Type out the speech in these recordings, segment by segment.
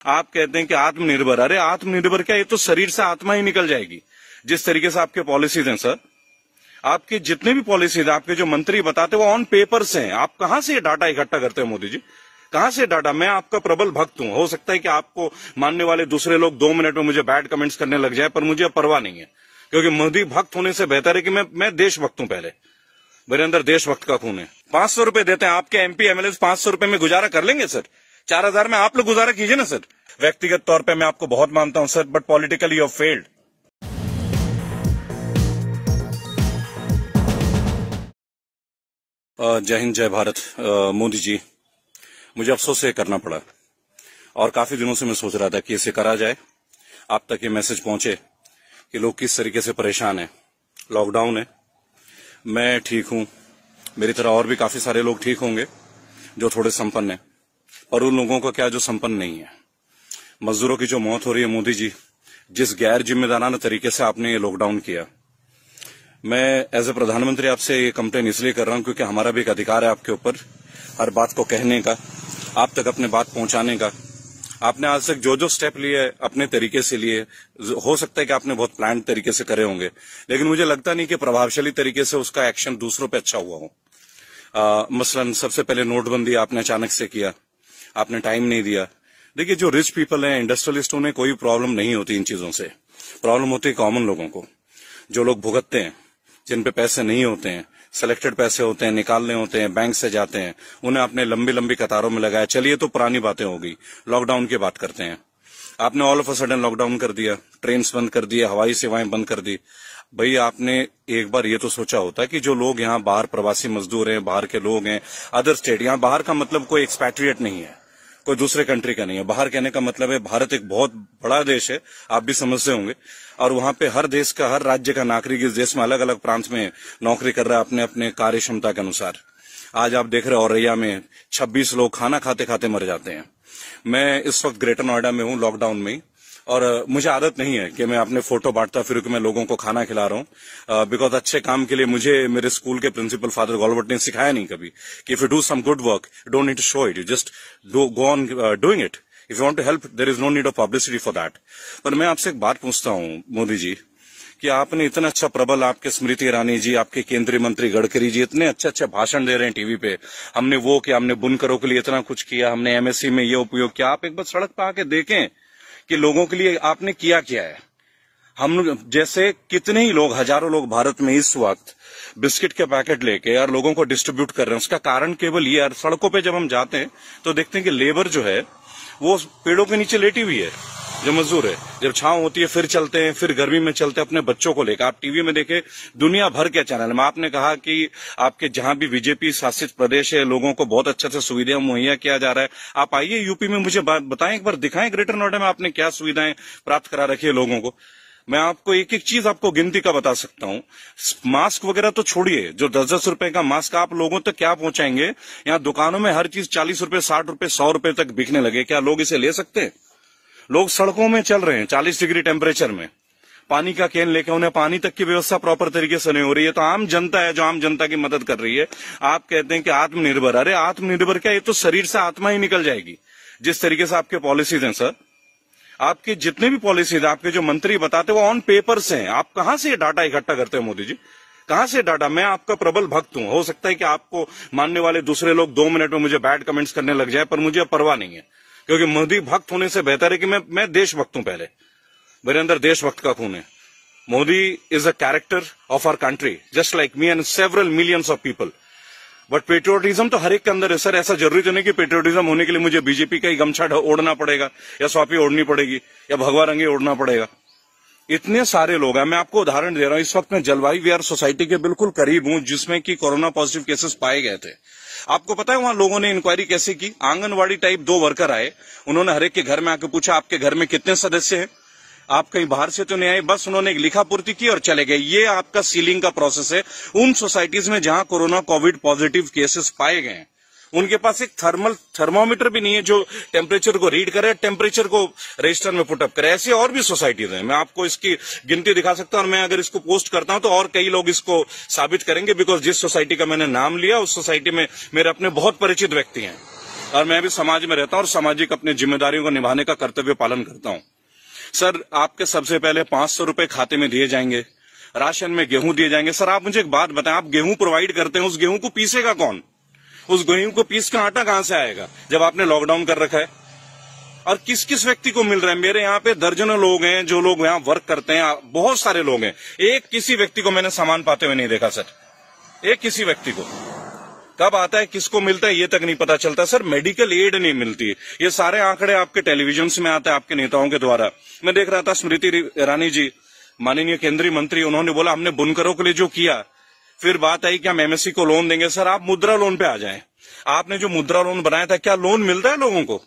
आप कहते हैं कि आत्मनिर्भर, अरे आत्मनिर्भर क्या, ये तो शरीर से आत्मा ही निकल जाएगी। जिस तरीके से आपके पॉलिसीज हैं सर, आपके जितने भी पॉलिसीज, आपके जो मंत्री बताते हैं वो ऑन पेपर्स हैं। आप कहां से ये डाटा इकट्ठा करते हैं मोदी जी, कहां से डाटा? मैं आपका प्रबल भक्त हूं। हो सकता है कि आपको मानने वाले दूसरे लोग 2 मिनट में मुझे बैड कमेंट्स करने लग जाए, पर मुझे परवाह नहीं है, क्योंकि मोदी भक्त होने से बेहतर है कि मैं देशभक्त हूं। पहले मेरे अंदर देशभक्त का खून है। 500 रुपए देते हैं आपके एमपी एमएलए, 500 रुपए में गुजारा कर लेंगे सर? 4000 में आप लोग गुजारा कीजिए ना सर। व्यक्तिगत तौर पे मैं आपको बहुत मानता हूं sir, but politically you have failed. जय हिंद, जय भारत। मोदी जी, मुझे अफसोस ये करना पड़ा और काफी दिनों से मैं सोच रहा था कि इसे करा जाए, आप तक ये मैसेज पहुंचे कि लोग किस तरीके से परेशान हैं। लॉकडाउन है, मैं ठीक हूं, मेरी तरह और भी काफी सारे लोग ठीक होंगे जो थोड़े संपन्न हैं, पर उन लोगों को क्या जो संपन्न नहीं है। मजदूरों की जो मौत हो रही है मोदी जी, जिस गैर जिम्मेदाराना तरीके से आपने ये लॉकडाउन किया, मैं एज ए प्रधानमंत्री आपसे ये कंप्लेन इसलिए कर रहा हूं क्योंकि हमारा भी एक अधिकार है आपके ऊपर हर बात को कहने का, आप तक अपने बात पहुंचाने का। आपने आज तक जो जो स्टेप लिए अपने तरीके से लिए, हो सकता है कि आपने बहुत प्लान तरीके से करे होंगे, लेकिन मुझे लगता नहीं कि प्रभावशाली तरीके से उसका एक्शन दूसरों पे अच्छा हुआ हो। मसलन सबसे पहले नोटबंदी आपने अचानक से किया, आपने टाइम नहीं दिया। देखिए, जो रिच पीपल हैं, इंडस्ट्रियलिस्ट, उन्हें कोई प्रॉब्लम नहीं होती इन चीजों से। प्रॉब्लम होती है कॉमन लोगों को, जो लोग भुगतते हैं, जिन पे पैसे नहीं होते हैं, सिलेक्टेड पैसे होते हैं, निकालने होते हैं, बैंक से जाते हैं, उन्हें आपने लंबी लंबी कतारों में लगाया। चलिए, तो पुरानी बातें हो गई, लॉकडाउन की बात करते हैं। आपने all of a sudden lockdown कर दिया, ट्रेन बंद कर दिया, हवाई सेवाएं बंद कर दी। भाई, आपने एक बार ये तो सोचा होता कि जो लोग यहाँ बाहर प्रवासी मजदूर हैं, बाहर के लोग हैं, अदर स्टेट, यहाँ बाहर का मतलब कोई एक्सपैट्रिएट नहीं है, कोई दूसरे कंट्री का नहीं है। बाहर कहने का मतलब है भारत एक बहुत बड़ा देश है, आप भी समझते होंगे, और वहां पे हर देश का, हर राज्य का नागरिक इस देश में अलग अलग प्रांत में नौकरी कर रहा है अपने अपने कार्य क्षमता के अनुसार। आज आप देख रहे हो औरैया में 26 लोग खाना खाते खाते मर जाते हैं। मैं इस वक्त ग्रेटर नोएडा में हूं, लॉकडाउन में, और मुझे आदत नहीं है कि मैं अपने फोटो बांटता फिर कि मैं लोगों को खाना खिला रहा हूं, बिकॉज अच्छे काम के लिए मुझे मेरे स्कूल के प्रिंसिपल फादर गॉलबर्ट ने सिखाया नहीं कभी कि if you do some good work, you don't need to show it, you just go on doing it. If you want to help, there is no need of publicity for that. पर मैं आपसे एक बात पूछता हूं मोदी जी, कि आपने इतना अच्छा प्रबल, आपके स्मृति ईरानी जी, आपके केंद्रीय मंत्री गडकरी जी इतने अच्छे अच्छे भाषण दे रहे हैं टीवी पे, हमने वो किया, हमने बुनकरों के लिए इतना कुछ किया, हमने एमएससी में ये उपयोग किया। आप एक बार सड़क पर आके देखें कि लोगों के लिए आपने किया क्या है। हम जैसे कितने ही लोग, हजारों लोग भारत में इस वक्त बिस्किट के पैकेट लेके और लोगों को डिस्ट्रीब्यूट कर रहे हैं। उसका कारण केवल ये, सड़कों पे जब हम जाते हैं तो देखते हैं कि लेबर जो है वो पेड़ों के नीचे लेटी हुई है, जो मजदूर है। जब छांव होती है फिर चलते हैं, फिर गर्मी में चलते हैं अपने बच्चों को लेकर। आप टीवी में देखें, दुनिया भर के चैनल में आपने कहा कि आपके जहां भी बीजेपी शासित प्रदेश है, लोगों को बहुत अच्छे से सुविधाएं मुहैया किया जा रहा है। आप आइए यूपी में, मुझे बताएं, एक बार दिखाएं ग्रेटर नोएडा में आपने क्या सुविधाएं प्राप्त करा रखी है लोगों को। मैं आपको एक एक चीज आपको गिनती का बता सकता हूं। मास्क वगैरह तो छोड़िए, जो 10-10 रुपए का मास्क आप लोगों तक क्या पहुंचाएंगे। यहाँ दुकानों में हर चीज 40 रुपए, 60 रुपए, 100 रुपए तक बिकने लगे। क्या लोग इसे ले सकते हैं? लोग सड़कों में चल रहे हैं 40 डिग्री टेम्परेचर में, पानी का कैन लेके, उन्हें पानी तक की व्यवस्था प्रॉपर तरीके से नहीं हो रही है। तो आम जनता है जो आम जनता की मदद कर रही है। आप कहते हैं कि आत्मनिर्भर, अरे आत्मनिर्भर क्या, ये तो शरीर से आत्मा ही निकल जाएगी। जिस तरीके से आपके पॉलिसीज हैं सर, आपके जितने भी पॉलिसीज, आपके जो मंत्री बताते हैं वो ऑन पेपर्स हैं। आप कहां से ये डाटा इकट्ठा करते हैं मोदी जी, कहां से डाटा? मैं आपका प्रबल भक्त हूं। हो सकता है कि आपको मानने वाले दूसरे लोग 2 मिनट में मुझे बैड कमेंट्स करने लग जाए, पर मुझे परवाह नहीं है, क्योंकि मोदी भक्त होने से बेहतर है कि मैं देशभक्त हूं। पहले मेरे अंदर देशभक्त का खून है। Modi is a character of our country, just like me and several millions of people. But patriotism तो हर एक के अंदर है सर। ऐसा जरूरी तो नहीं कि पेट्रियोटिज्म होने के लिए मुझे बीजेपी का ही गमछा ओढ़ना पड़ेगा, या स्वापी ओढ़नी पड़ेगी, या भगवा रंगी ओढ़ना पड़ेगा। इतने सारे लोग हैं। मैं आपको उदाहरण दे रहा हूं, इस वक्त मैं जलवायु विहार सोसाइटी के बिल्कुल करीब हूं, जिसमें कि कोरोना पॉजिटिव केसेस पाए गए थे। आपको पता है वहां लोगों ने इंक्वायरी कैसे की? आंगनवाड़ी टाइप 2 वर्कर आए, उन्होंने हर एक के घर में आकर पूछा आपके घर में कितने सदस्य हैं, आप कहीं बाहर से तो नहीं आए, बस उन्होंने एक लिखा पूर्ति की और चले गए। ये आपका सीलिंग का प्रोसेस है। उन सोसाइटीज में जहां कोरोना कोविड पॉजिटिव केसेस पाए गए हैं, उनके पास एक थर्मोमीटर भी नहीं है जो टेम्परेचर को रीड करे, टेम्परेचर को रजिस्टर में पुटअप करे। ऐसे और भी सोसाइटीज हैं, मैं आपको इसकी गिनती दिखा सकता हूं, और मैं अगर इसको पोस्ट करता हूं तो और कई लोग इसको साबित करेंगे, बिकॉज जिस सोसाइटी का मैंने नाम लिया उस सोसाइटी में मेरे अपने बहुत परिचित व्यक्ति हैं। और मैं भी समाज में रहता हूं और सामाजिक अपनी जिम्मेदारियों को निभाने का कर्तव्य पालन करता हूं। सर, आपके सबसे पहले 500 रुपए खाते में दिए जाएंगे, राशन में गेहूं दिए जाएंगे। सर, आप मुझे एक बात बताएं, आप गेहूं प्रोवाइड करते हैं, उस गेहूं को पीसेगा कौन? उस गेहूं को पीस का आटा कहां से आएगा जब आपने लॉकडाउन कर रखा है? और किस किस व्यक्ति को मिल रहा है? मेरे यहाँ पे दर्जनों लोग हैं जो लोग यहाँ वर्क करते हैं, बहुत सारे लोग हैं, एक किसी व्यक्ति को मैंने सामान पाते हुए नहीं देखा सर, एक किसी व्यक्ति को। कब आता है, किसको मिलता है, ये तक नहीं पता चलता। सर, मेडिकल एड नहीं मिलती। ये सारे आंकड़े आपके टेलीविजन में आते हैं आपके नेताओं के द्वारा। मैं देख रहा था स्मृति ईरानी जी, माननीय केंद्रीय मंत्री, उन्होंने बोला हमने बुनकरों के लिए जो किया, फिर बात आई कि हम एमएससी को लोन देंगे। सर, आप मुद्रा लोन पे आ जाएं। आपने जो मुद्रा लोन बनाया था, क्या लोन मिलता है लोगों को?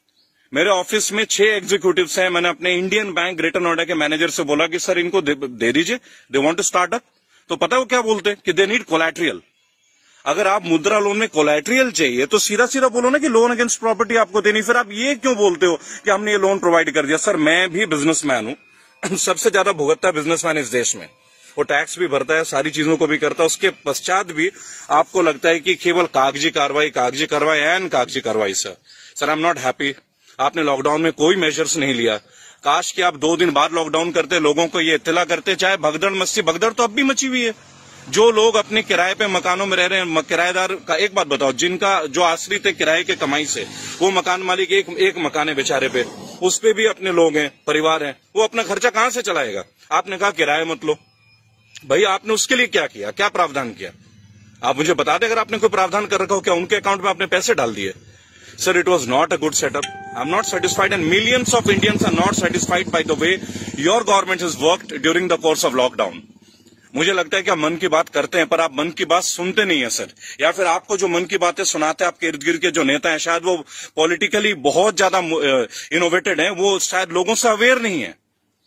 मेरे ऑफिस में 6 एग्जीक्यूटिव्स हैं। मैंने अपने इंडियन बैंक ग्रेटर नोएडा के मैनेजर से बोला कि सर इनको दे दीजिए, they want to start up. तो पता है वो क्या बोलते हैं कि दे नीड कोलैटरल। अगर आप मुद्रा लोन में कोलैटरल चाहिए तो सीधा सीधा बोलो ना कि लोन अगेंस्ट प्रॉपर्टी आपको देनी। फिर आप ये क्यों बोलते हो कि हमने ये लोन प्रोवाइड कर दिया? सर, मैं भी बिजनेसमैन हूं, सबसे ज्यादा भुगतता बिजनेसमैन इस देश में। वो टैक्स भी भरता है, सारी चीजों को भी करता है, उसके पश्चात भी आपको लगता है कि केवल कागजी कार्रवाई एंड कागजी कार्रवाई। Sir, I am not happy. आपने लॉकडाउन में कोई मेजर्स नहीं लिया। काश कि आप 2 दिन बाद लॉकडाउन करते, लोगों को ये इत्तला करते। चाहे भगदड़ मस्ती, भगदड़ तो अब भी मची हुई है। जो लोग अपने किराए पे मकानों में रह रहे हैं, किराएदार का एक बात बताओ, जिनका जो आश्रित है किराए के कमाई से, वो मकान मालिक एक मकान है बेचारे पे, उस पे भी अपने लोग हैं, परिवार हैं, वो अपना खर्चा कहां से चलाएगा? आपने कहा किराए मत लो। भाई, आपने उसके लिए क्या किया, क्या प्रावधान किया? आप मुझे बता दें अगर आपने कोई प्रावधान कर रखा हो, क्या उनके अकाउंट में आपने पैसे डाल दिए? Sir, it was not a good setup. I'm not satisfied and millions of Indians are not satisfied by the way your government has worked during the course of lockdown. मुझे लगता है कि आप मन की बात करते हैं पर आप मन की बात सुनते नहीं है सर, या फिर आपको जो मन की बातें सुनाते हैं आपके इर्द गिर्द के जो नेता हैं, शायद वो पॉलिटिकली बहुत ज्यादा इनोवेटेड हैं, वो शायद लोगों से अवेयर नहीं है।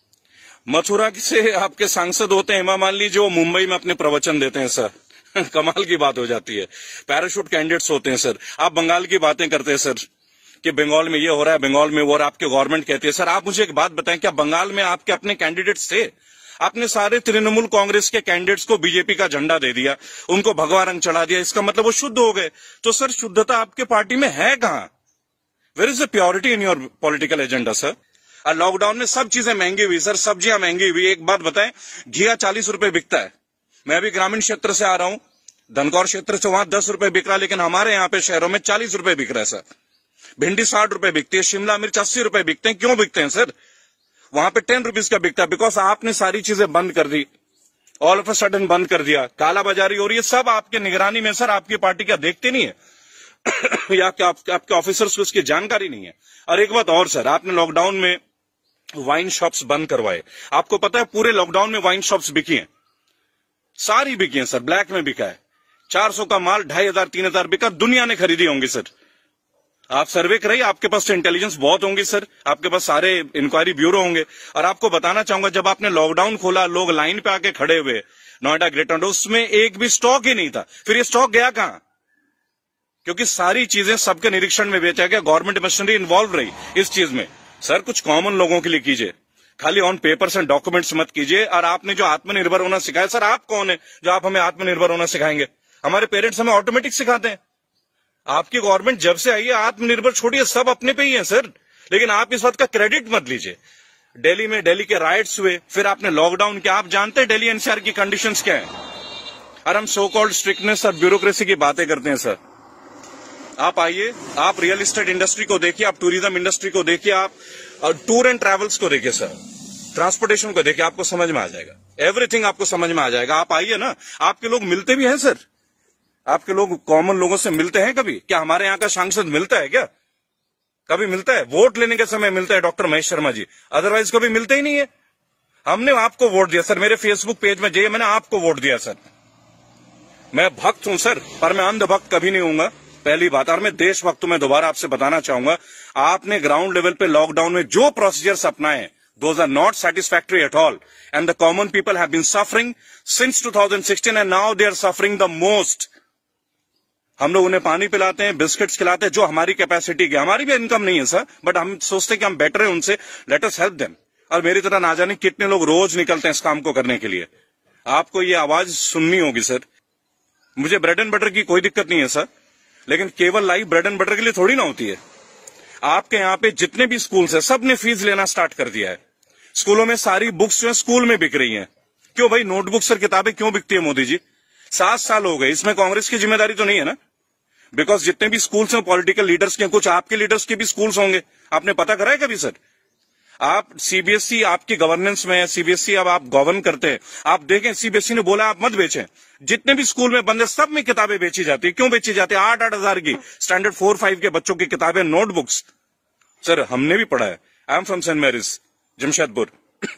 मथुरा से आपके सांसद होते हैं हेमा मालिनी, जो मुंबई में अपने प्रवचन देते हैं सर। कमाल की बात हो जाती है। पैराशूट कैंडिडेट्स होते हैं सर। आप बंगाल की बातें करते हैं सर कि बंगाल में ये हो रहा है, बंगाल में वो, और आपके गवर्नमेंट कहती है। सर, आप मुझे एक बात बताएं, क्या बंगाल में आपके अपने कैंडिडेट्स थे? आपने सारे तृणमूल कांग्रेस के कैंडिडेट्स को बीजेपी का झंडा दे दिया, उनको भगवा रंग चढ़ा दिया, इसका मतलब वो शुद्ध हो गए। तो सर, शुद्धता आपके पार्टी में है कहां? Where is the purity in your political agenda sir? और लॉकडाउन में सब चीजें महंगी हुई सर, सब्जियां महंगी हुई। एक बात बताएं, घिया 40 रुपए बिकता है। मैं भी ग्रामीण क्षेत्र से आ रहा हूं, धनकौर क्षेत्र से, वहां 10 रुपए बिक रहा है, लेकिन हमारे यहाँ पे शहरों में 40 रुपए बिक रहा है सर। भिंडी 60 रुपए बिकती है, शिमला मिर्च 80 रुपए बिकते हैं। क्यों बिकते हैं सर? वहां पे 10 रुपीज का बिकता है, बिकॉज आपने सारी चीजें बंद कर दी, ऑल ऑफ अ सडन बंद कर दिया, कालाबाजारी हो रही है। सब आपके निगरानी में सर। आपकी पार्टी क्या देखते नहीं है या क्या आपके ऑफिसर्स को इसकी जानकारी नहीं है? और एक बात और सर, आपने लॉकडाउन में वाइन शॉप्स बंद करवाए। आपको पता है पूरे लॉकडाउन में वाइन शॉप्स बिकी हैं, सारी बिकी हैं सर, ब्लैक में बिका है। 400 का माल 2500 3000 बिका, दुनिया ने खरीदी होंगी सर। आप सर्वे कराइए, आपके पास इंटेलिजेंस बहुत होंगी सर, आपके पास सारे इंक्वायरी ब्यूरो होंगे। और आपको बताना चाहूंगा, जब आपने लॉकडाउन खोला, लोग लाइन पे आके खड़े हुए नोएडा ग्रेटर नोएडा, उसमें एक भी स्टॉक ही नहीं था। फिर ये स्टॉक गया कहां? क्योंकि सारी चीजें सबके निरीक्षण में बेचा गया, गवर्नमेंट मशीनरी इन्वॉल्व रही इस चीज में। सर, कुछ कॉमन लोगों के लिए कीजिए, खाली ऑन पेपर्स एंड डॉक्यूमेंट्स मत कीजिए। और आपने जो आत्मनिर्भर होना सिखाया, सर आप कौन है जो आप हमें आत्मनिर्भर होना सिखाएंगे? हमारे पेरेंट्स हमें ऑटोमेटिक सिखाते हैं। आपकी गवर्नमेंट जब से आई है, आत्मनिर्भर छोड़िए, सब अपने पे ही है सर। लेकिन आप इस बात का क्रेडिट मत लीजिए। दिल्ली में दिल्ली के राइट्स हुए, फिर आपने लॉकडाउन किया। आप जानते हैं दिल्ली एनसीआर की कंडीशंस क्या है? और हम सो कॉल्ड स्ट्रिक्टनेस और ब्यूरोक्रेसी की बातें करते हैं सर। आप आइए, आप रियल एस्टेट इंडस्ट्री को देखिए, आप टूरिज्म इंडस्ट्री को देखिए, आप टूर एंड ट्रैवल्स को देखिए सर, ट्रांसपोर्टेशन को देखिए, आपको समझ में आ जाएगा। एवरीथिंग आपको समझ में आ जाएगा। आप आइए ना, आपके लोग मिलते भी हैं सर, आपके लोग कॉमन लोगों से मिलते हैं कभी? क्या हमारे यहाँ का सांसद मिलता है क्या? कभी मिलता है? वोट लेने के समय मिलता है डॉक्टर महेश शर्मा जी, अदरवाइज कभी मिलते ही नहीं है। हमने आपको वोट दिया सर, मेरे फेसबुक पेज में जाइए, मैंने आपको वोट दिया सर। मैं भक्त हूं सर, पर मैं अंधभक्त कभी नहीं हूंगा, पहली बात। और मैं देशभक्त हूं। मैं दोबारा आपसे बताना चाहूंगा, आपने ग्राउंड लेवल पे लॉकडाउन में जो प्रोसीजर्स अपनाए, those are not satisfactory at all, and the common people have been suffering since 2016 and now they are suffering the most. हम लोग उन्हें पानी पिलाते हैं, बिस्किट्स खिलाते हैं, जो हमारी कैपेसिटी की। हमारी भी इनकम नहीं है सर, बट हम सोचते हैं कि हम बेटर है उनसे, लेट अस हेल्प देम। और मेरी तरह ना जाने कितने लोग रोज निकलते हैं इस काम को करने के लिए। आपको ये आवाज सुननी होगी सर। मुझे ब्रेड एंड बटर की कोई दिक्कत नहीं है सर, लेकिन केवल लाइफ ब्रेड एंड बटर के लिए थोड़ी ना होती है। आपके यहाँ पे जितने भी स्कूल्स है सब ने फीस लेना स्टार्ट कर दिया है। स्कूलों में सारी बुक्स जो है स्कूल में बिक रही हैं। क्यों भाई, नोटबुक्स और किताबें क्यों बिकती है मोदी जी? 7 साल हो गए, इसमें कांग्रेस की जिम्मेदारी तो नहीं है ना? बिकॉज जितने भी स्कूल्स हैं पॉलिटिकल लीडर्स के, कुछ आपके लीडर्स के भी स्कूल्स होंगे। आपने पता करा है कभी सर? आप सीबीएसई आपकी गवर्नेंस में है, सीबीएसई अब आप गवर्न करते हैं, आप देखें सीबीएसई ने बोला आप मत बेचें। जितने भी स्कूल में बंद है सब में किताबें बेची जाती है। क्यों बेची जाती है? 8-8 हजार की स्टैंडर्ड 4-5 के बच्चों की किताबें, नोटबुक्स। सर हमने भी पढ़ा है। I am from Saint Mary's Jamshedpur.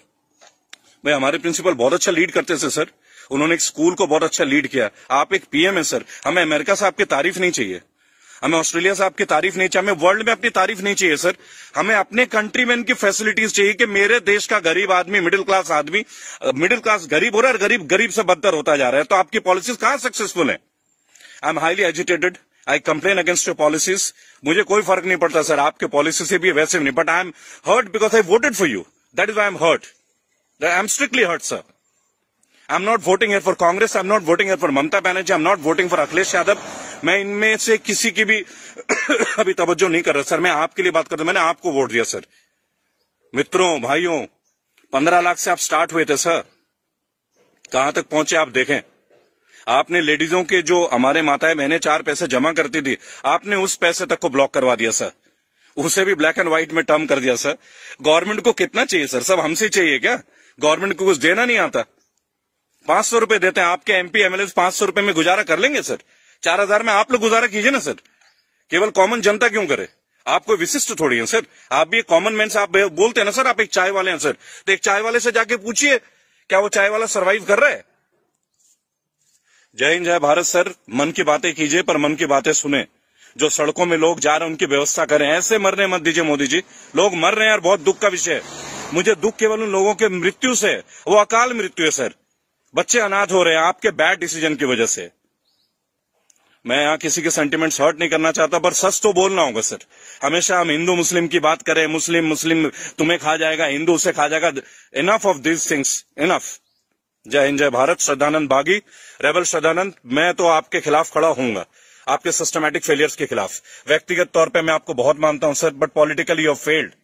भाई हमारे प्रिंसिपल बहुत अच्छा लीड करते थे सर, उन्होंने एक स्कूल को बहुत अच्छा लीड किया। आप एक पीएम है सर, हमें अमेरिका से आपकी तारीफ नहीं चाहिए, हमें ऑस्ट्रेलिया से आपकी तारीफ नहीं चाहिए, हमें वर्ल्ड में अपनी तारीफ नहीं चाहिए सर। हमें अपने कंट्री में इनकी फैसिलिटीज चाहिए कि मेरे देश का गरीब आदमी, मिडिल क्लास आदमी, मिडिल क्लास गरीब हो रहा है और गरीब गरीब से बदतर होता जा रहा है। तो आपकी पॉलिसीज कहां सक्सेसफुल है? I am highly agitated, I complain against your policies. मुझे कोई फर्क नहीं पड़ता सर आपके पॉलिसी से भी वैसे भी नहीं, but I am hurt because I voted for you, that is why I am hurt, I am strictly hurt sir. I'm not voting here for Congress, I'm not voting here for Mamata Banerjee, I'm not voting for Akhilesh Yadav. मैं इनमें से किसी की भी अभी तवज्जो नहीं कर रहा सर, मैं आपके लिए बात करता हूं। मैंने आपको वोट दिया सर। मित्रों, भाइयों, 15 लाख से आप स्टार्ट हुए थे सर, कहां तक पहुंचे आप देखें। आपने लेडीजों के जो हमारे माताएं बहनें 4 पैसे जमा करती थी, आपने उस पैसे तक को ब्लॉक करवा दिया सर, उसे भी ब्लैक एंड व्हाइट में टर्म कर दिया सर। गवर्नमेंट को कितना चाहिए सर? सब हमसे चाहिए क्या? गवर्नमेंट को कुछ देना नहीं आता? 500 रुपए देते हैं, आपके एमपी एमएलए 500 रुपए में गुजारा कर लेंगे सर? 4000 में आप लोग गुजारा कीजिए ना सर। केवल कॉमन जनता क्यों करे? आप कोई विशिष्ट थोड़ी है सर, आप भी एक कॉमन मैन से आप बोलते हैं ना सर, आप एक चाय वाले हैं सर, तो एक चाय वाले से जाके पूछिए क्या वो चाय वाला सर्वाइव कर रहा है? जय हिंद, जय भारत सर। मन की बातें कीजिए पर मन की बातें सुने। जो सड़कों में लोग जा रहे हैं उनकी व्यवस्था करें, ऐसे मरने मत दीजिए मोदी जी। लोग मर रहे हैं यार, बहुत दुख का विषय है। मुझे दुख केवल उन लोगों के मृत्यु से, वो अकाल मृत्यु है सर। बच्चे अनाथ हो रहे हैं आपके बैड डिसीजन की वजह से। मैं यहाँ किसी के सेंटिमेंट्स हर्ट नहीं करना चाहता, पर सच तो बोलना होगा सर। हमेशा हम हिंदू मुस्लिम की बात करें, मुस्लिम मुस्लिम तुम्हें खा जाएगा, हिंदू उसे खा जाएगा। Enough of this things, enough. जय हिंद, जय भारत। श्रद्धानंद बागी, रेबल श्रद्धानंद। मैं तो आपके खिलाफ खड़ा होऊंगा, आपके सिस्टमैटिक फेलियर्स के खिलाफ। व्यक्तिगत तौर पे मैं आपको बहुत मानता हूं sir, but politically you have failed.